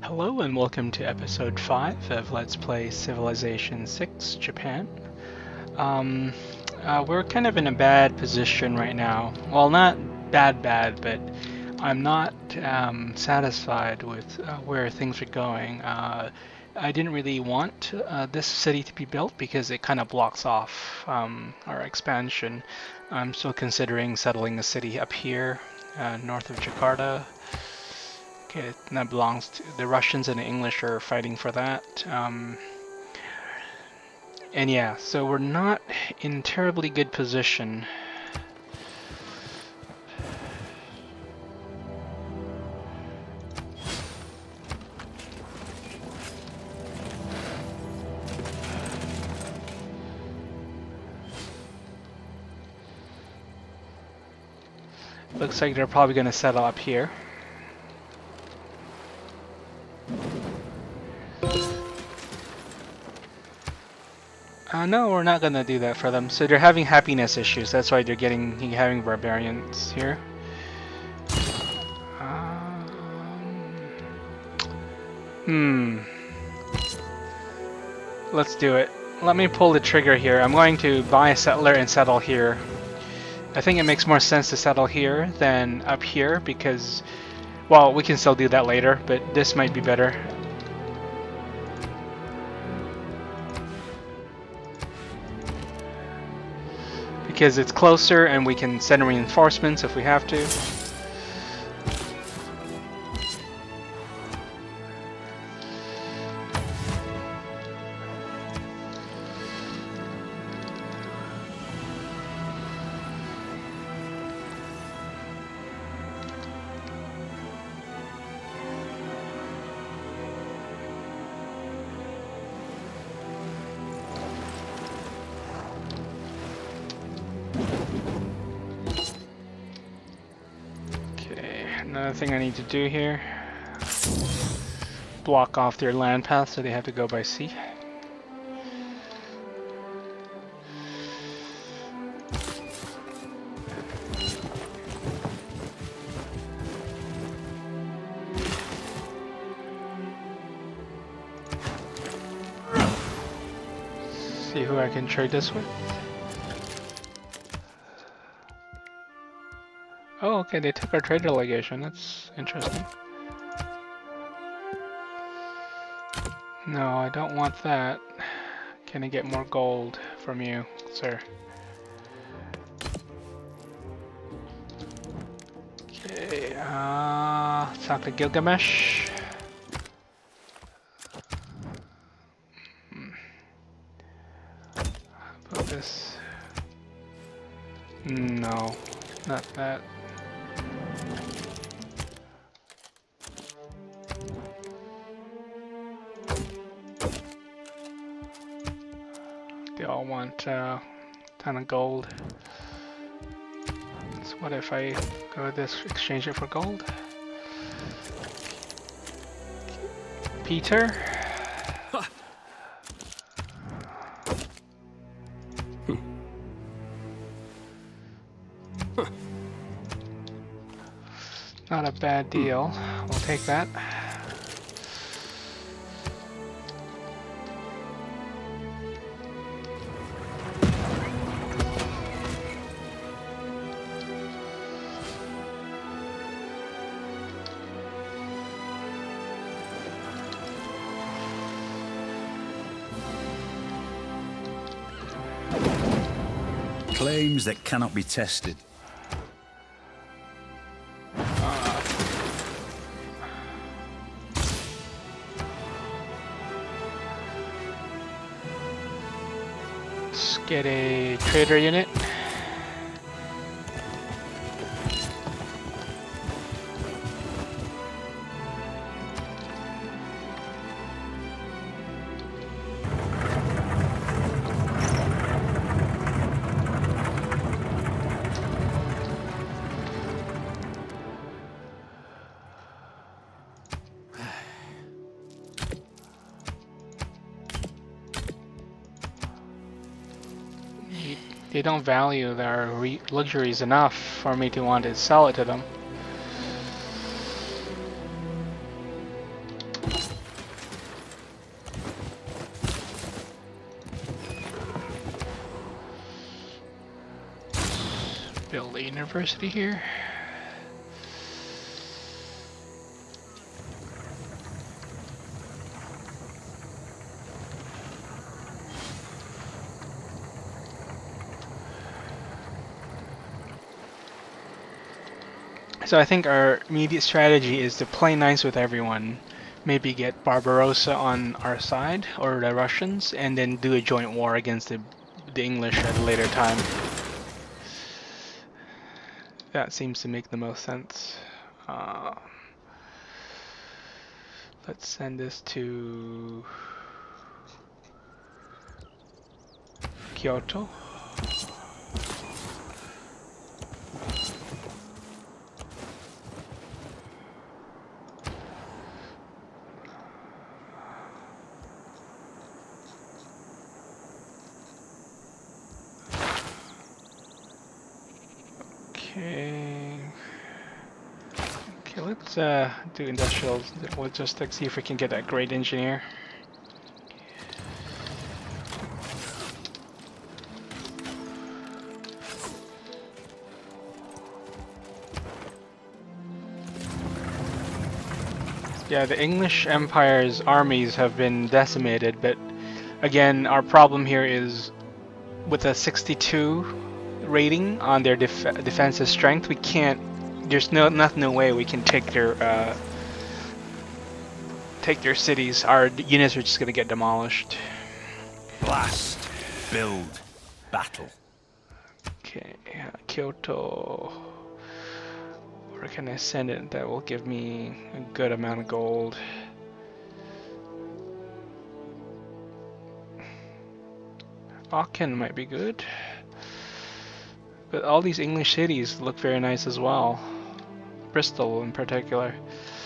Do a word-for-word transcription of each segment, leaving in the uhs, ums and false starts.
Hello and welcome to episode five of Let's Play Civilization six Japan. Um, uh, we're kind of in a bad position right now. Well, not bad bad, but I'm not um, satisfied with uh, where things are going. Uh, I didn't really want uh, this city to be built because it kind of blocks off um, our expansion. I'm still considering settling a city up here, uh, north of Jakarta. Okay, that belongs to the Russians and the English are fighting for that. Um, and yeah, so we're not in terribly good position. Looks like they're probably going to settle up here. Uh, no, we're not gonna do that for them. So they're having happiness issues. That's why they're getting having barbarians here. Um, hmm. Let's do it. Let me pull the trigger here. I'm going to buy a settler and settle here. I think it makes more sense to settle here than up here because, well, we can still do that later, but this might be better. Because it's closer and we can send reinforcements if we have to. Another thing I need to do here, block off their land path so they have to go by sea. See who I can trade this with. Oh, okay, they took our trade delegation. That's interesting. No, I don't want that. Can I get more gold from you, sir? Okay, uh, let's talk to Gilgamesh. Hmm. How about this? No, not that. They all want a uh, ton of gold. So what if I go with this, exchange it for gold? Peter? Huh. Huh. Not a bad deal. We'll take that. Claims that cannot be tested. Let's get a trader unit. They don't value their re luxuries enough for me to want to sell it to them. build a university here. So I think our immediate strategy is to play nice with everyone, maybe get Barbarossa on our side, or the Russians, and then do a joint war against the, the English at a later time. That seems to make the most sense. Uh, let's send this to Kyoto. Okay. Okay, let's uh, do industrial logistics, see if we can get that great engineer. Yeah, the English Empire's armies have been decimated, but again, our problem here is with a sixty-two rating on their def defensive strength, we can't. There's no not no way we can take their uh, take their cities. Our units are just gonna get demolished. Blast, build, battle. Okay, uh, Kyoto. Where can I send it? That will give me a good amount of gold. Aachen might be good. But all these English cities look very nice as well. Bristol in particular.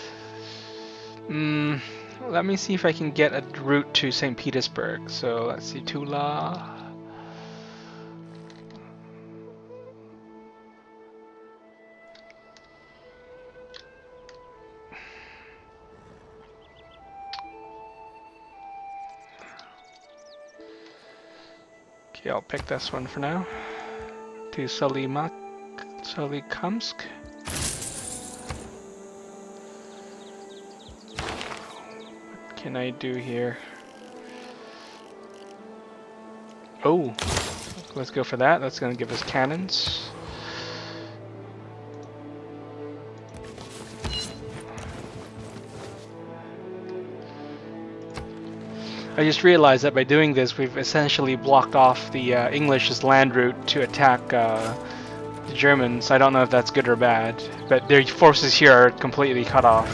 Mm, let me see if I can get a route to Saint Petersburg. So let's see, Tula. Okay, I'll pick this one for now. To Solimak, Solikamsk. What can I do here? Oh, let's go for that. That's going to give us cannons. I just realized that by doing this, we've essentially blocked off the uh, English's land route to attack uh, the Germans. I don't know if that's good or bad, but their forces here are completely cut off.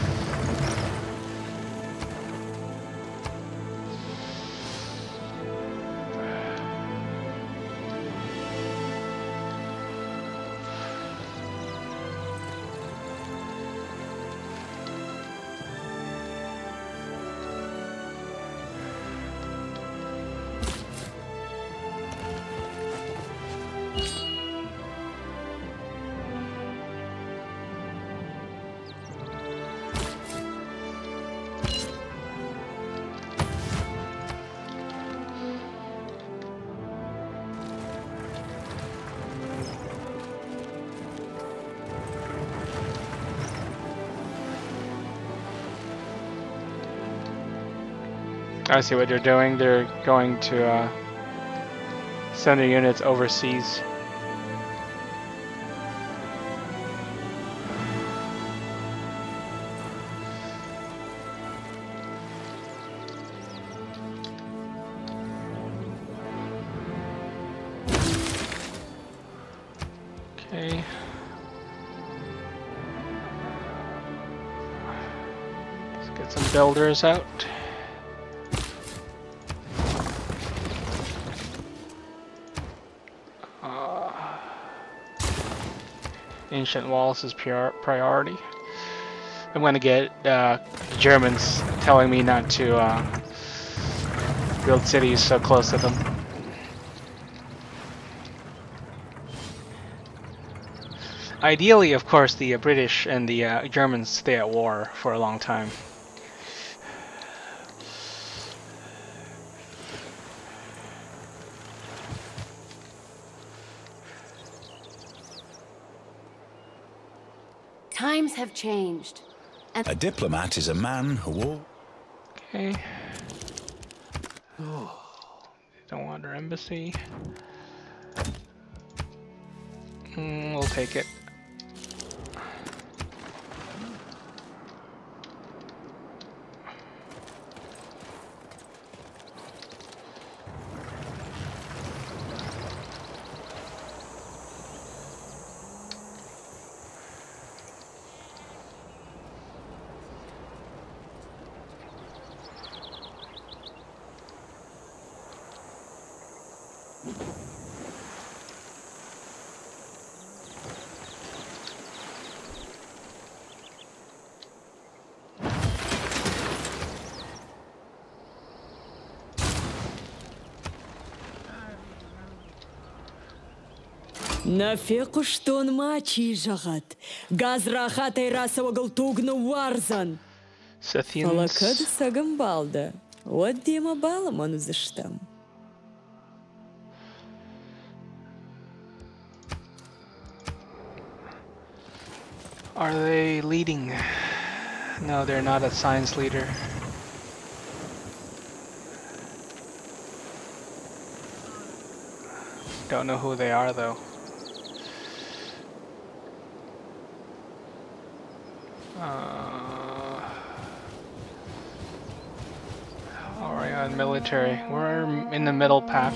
I see what they're doing. They're going to uh, send their units overseas. Okay. Let's get some builders out. Ancient walls is priority. I'm gonna get uh, the Germans telling me not to uh, build cities so close to them. Ideally, of course, the uh, British and the uh, Germans stay at war for a long time. Times have changed. And A diplomat is a man who will... Okay. Oh, don't want our embassy. Mm, we'll take it. Нафеку штон мачи жагат. Газрахат айраса вагалtuгна варзан. Фалакад Scythians. сагамбалда. Вот дема бала манузаштам. Are they leading? No, they're not a science leader. Don't know who they are though. Uh, Alright, on military. We're in the middle pack.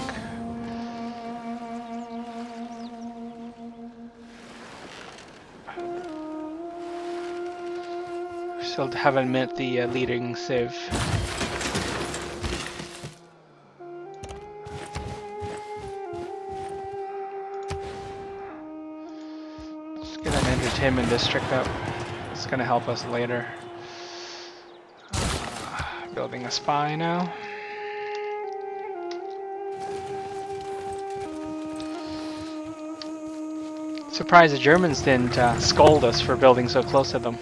Still haven't met the uh, leading civ. Let's get an entertainment district up. It's gonna help us later. Uh, building a spy now. Surprised the Germans didn't uh, scold us for building so close to them.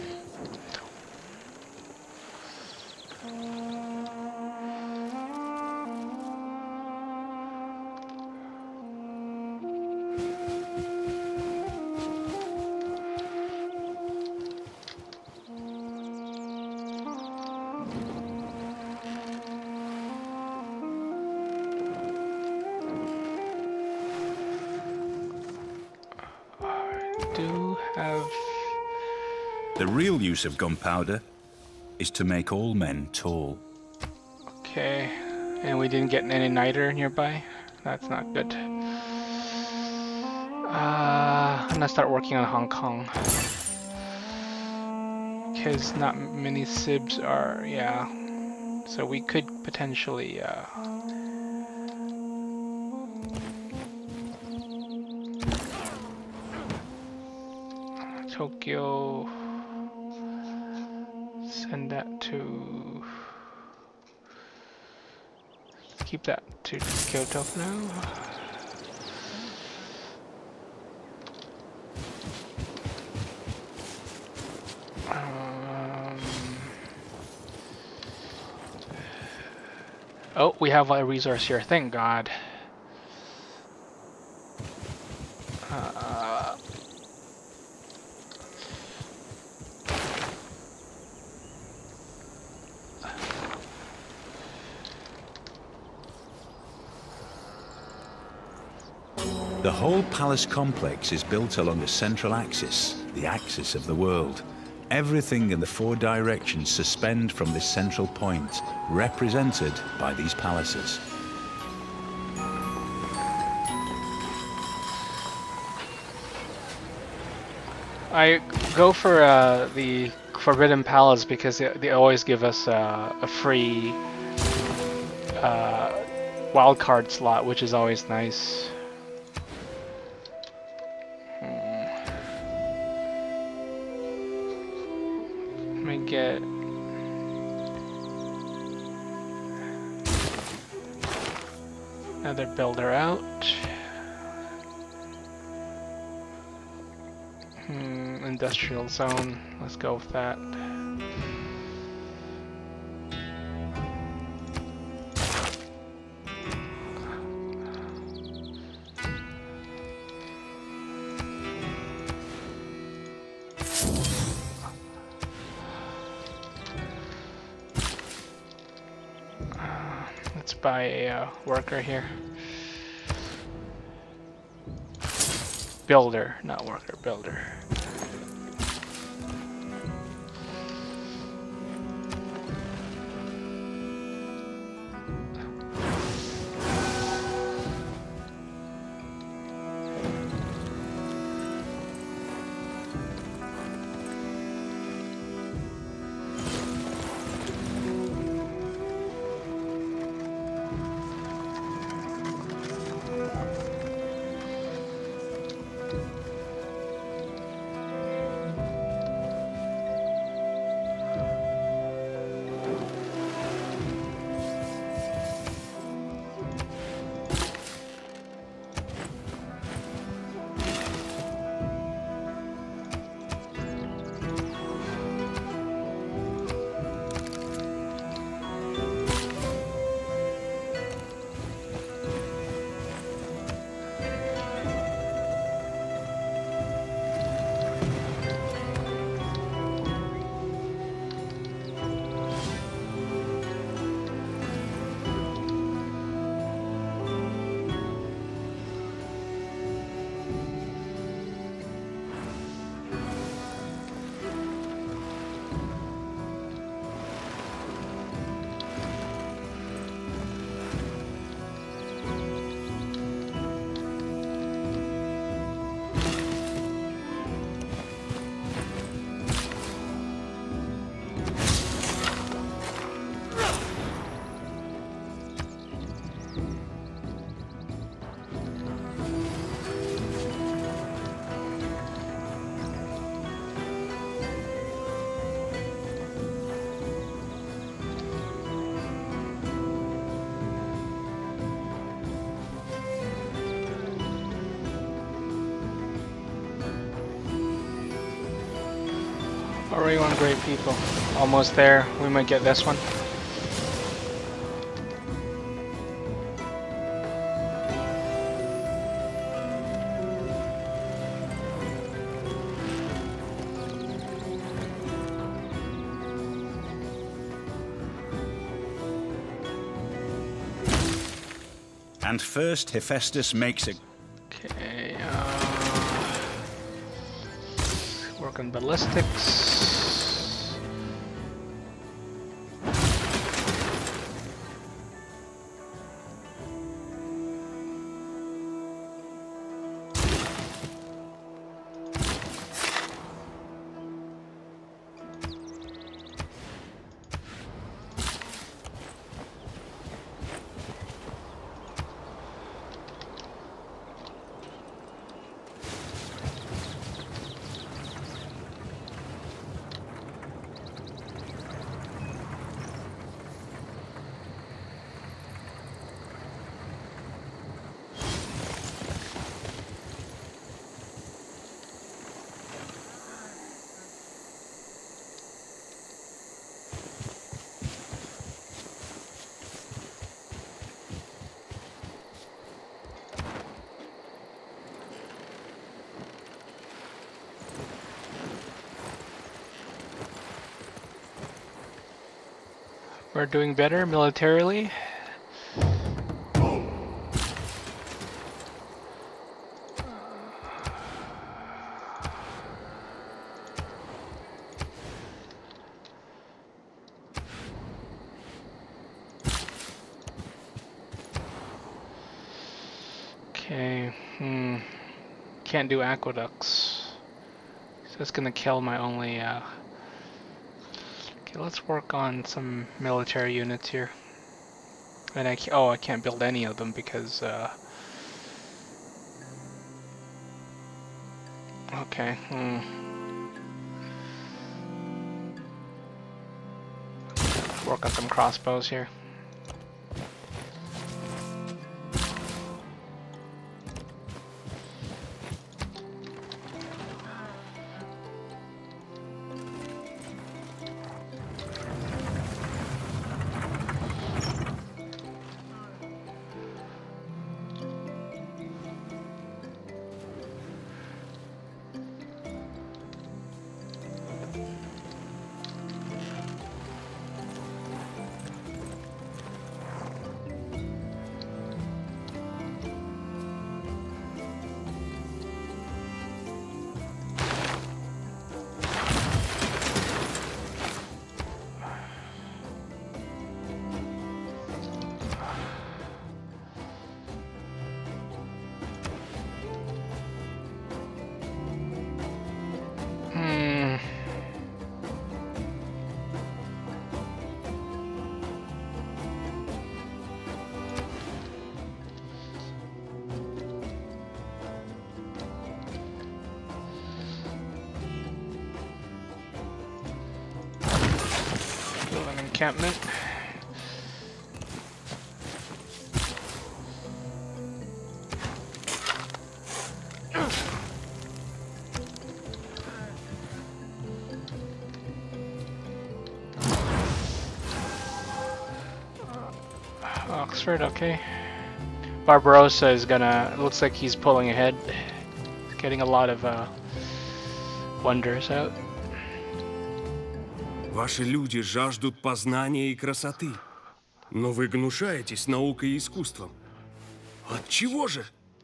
Do have The real use of gunpowder is to make all men tall. okay, and we didn't get any niter nearby. That's not good. Uh, I'm gonna start working on Hong Kong because not many Sibs are, yeah. So we could potentially. Uh, Tokyo, send that to, keep that to Kyoto for now. Um, oh, we have a resource here, thank God. Uh, The whole palace complex is built along a central axis, the axis of the world. Everything in the four directions suspend from this central point, represented by these palaces. I go for uh, the Forbidden Palace because they, they always give us uh, a free uh, wildcard slot, which is always nice. Hmm. Let me get... another builder out. Hmm, industrial zone. Let's go with that. approached by a uh, worker here. Builder, not worker, builder. Already one great people. Almost there. We might get this one. And first, Hephaestus makes a... Okay, uh, work on ballistics. We're doing better militarily. Okay, hmm. Can't do aqueducts. So that's gonna kill my only, uh... Okay, let's work on some military units here. And I ca- oh, I can't build any of them because, uh... okay, hmm. Work on some crossbows here. encampment. Oxford, okay. Barbarossa is gonna, looks like he's pulling ahead. Getting a lot of uh, wonders out. Ваши люди жаждут познания и красоты, но вы гнушаетесь наукой и искусством. Отчего же?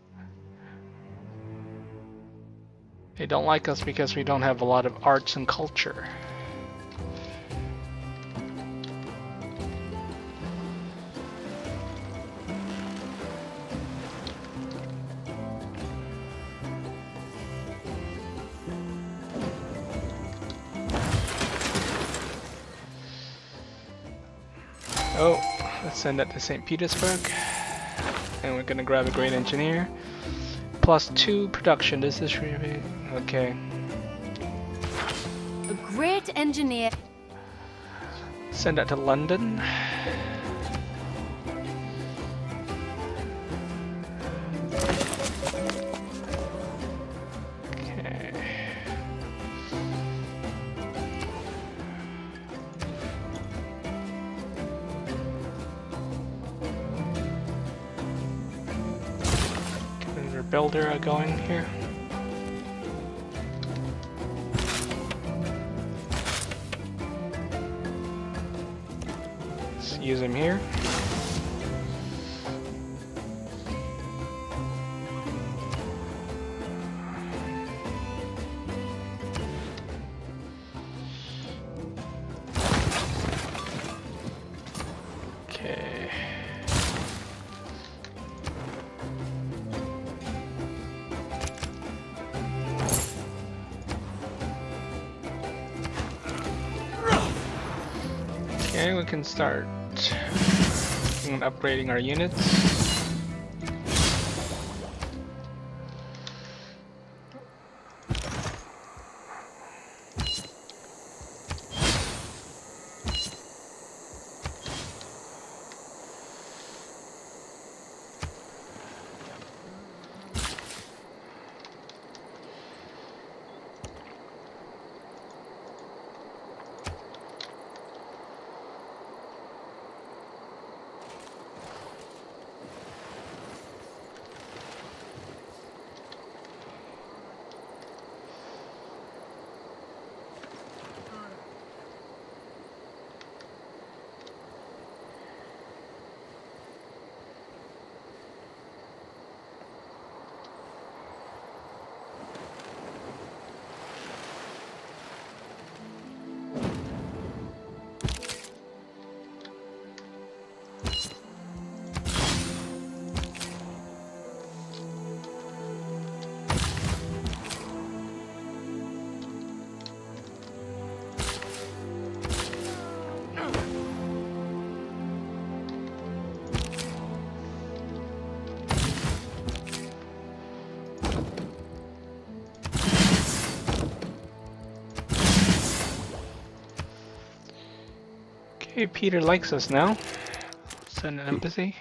They don't like us because we don't have a lot of arts and culture. Oh, let's send that to Saint Petersburg. And we're gonna grab a great engineer. Plus two production. This is really okay. A great engineer. Send that to London. Okay. Get another builder going here. Use him here. Okay. Okay, we can start and upgrading our units. Okay, Peter likes us now. Send an embassy.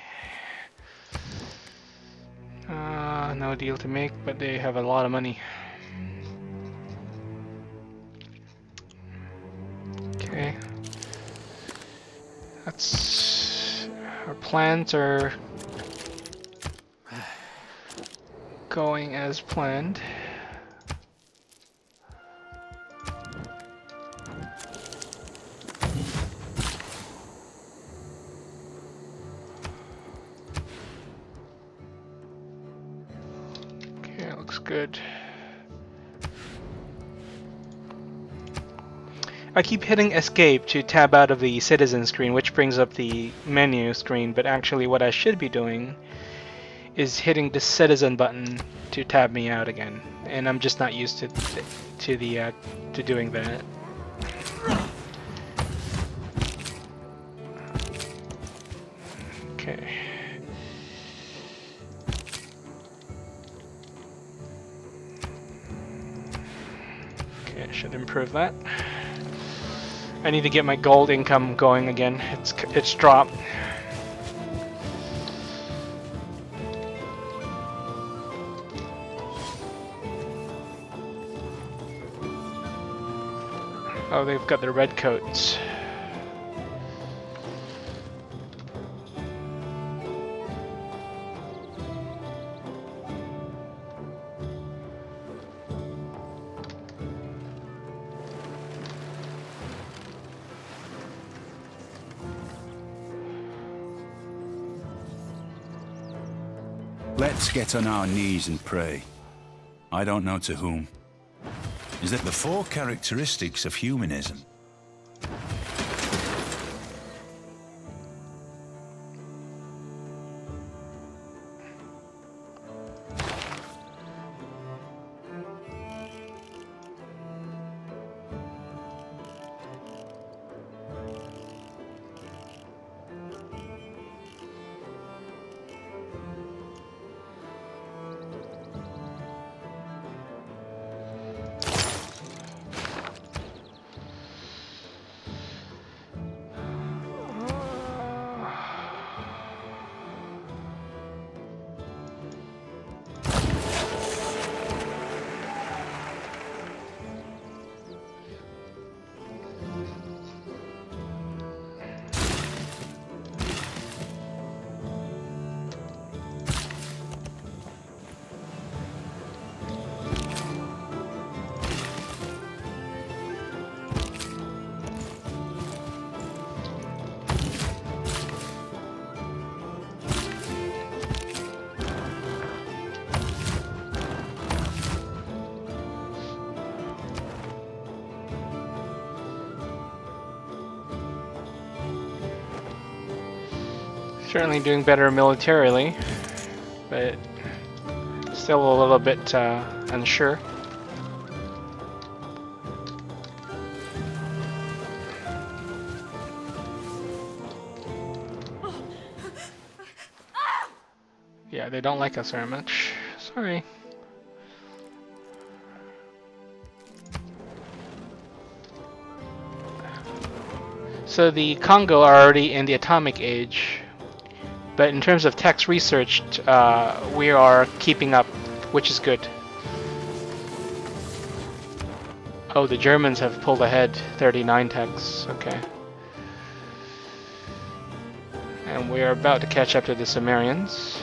Uh, no deal to make, but they have a lot of money. Okay. That's... Our plans are going as planned. Good. I keep hitting escape to tab out of the citizen screen, which brings up the menu screen, but actually what I should be doing is hitting the citizen button to tab me out again, and I'm just not used to to the uh, to doing that. Okay. Okay, I should improve that. I need to get my gold income going again. It's it's dropped. Oh, they've got their red coats. Let's get on our knees and pray. I don't know to whom. Is that the four characteristics of humanism? Certainly doing better militarily, but still a little bit uh, unsure. Yeah, they don't like us very much. Sorry. So the Congo are already in the atomic age. But in terms of text research, uh, we are keeping up, which is good. Oh, the Germans have pulled ahead, thirty-nine texts, okay. And we are about to catch up to the Sumerians.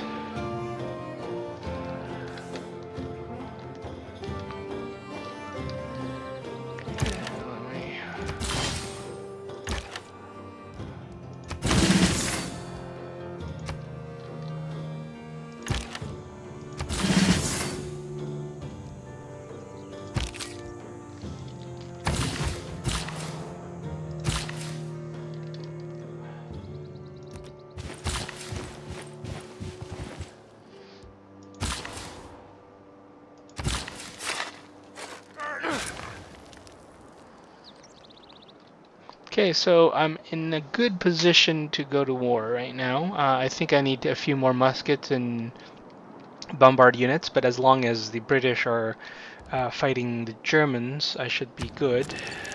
Okay, so I'm in a good position to go to war right now. Uh, I think I need a few more muskets and bombard units, but as long as the British are uh, fighting the Germans, I should be good.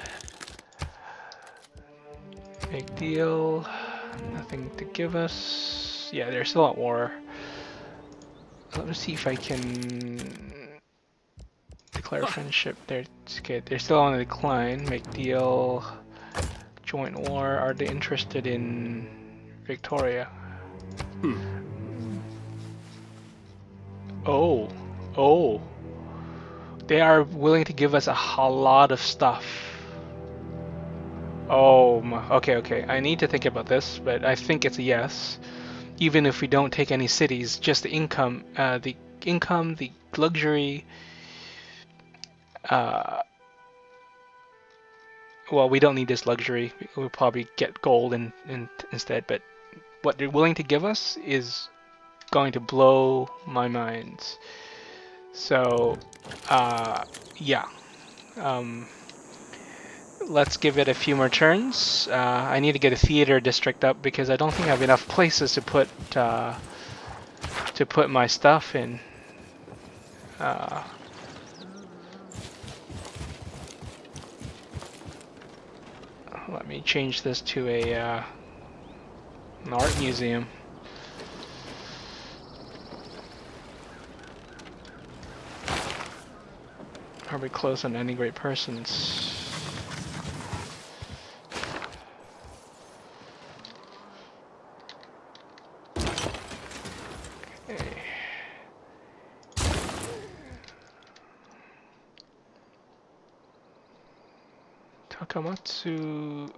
Big deal. Nothing to give us. Yeah, they're still at war. Let me see if I can declare friendship. They're okay. They're still on the decline. Make deal. Joint war. Are they interested in Victoria? Hmm. Oh, oh. They are willing to give us a whole lot of stuff. Oh, my, okay, okay. I need to think about this, but I think it's a yes. Even if we don't take any cities, just the income, uh, the income, the luxury. Uh, well, we don't need this luxury. We'll probably get gold in, in, instead, but what they're willing to give us is going to blow my mind. So, uh, yeah. Um, let's give it a few more turns. Uh, I need to get a theater district up because I don't think I have enough places to put uh, to put my stuff in. Uh, let me change this to a uh, an art museum. Probably close on any great persons. Okay. Takamatsu.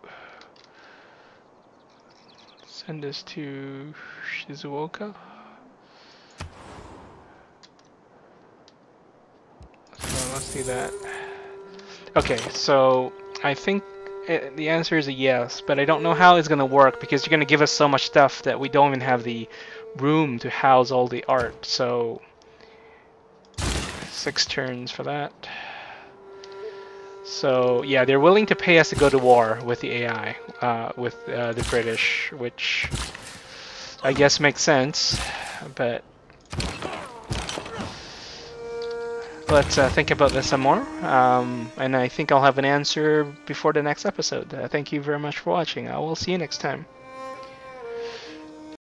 Send this to Shizuoka. So let's do that. Okay, so I think it, the answer is a yes, but I don't know how it's going to work because you're going to give us so much stuff that we don't even have the room to house all the art. So six turns for that. So yeah, they're willing to pay us to go to war with the A I, uh, with uh, the British, which I guess makes sense, but let's uh, think about this some more, um, and I think I'll have an answer before the next episode. Uh, thank you very much for watching. I will see you next time.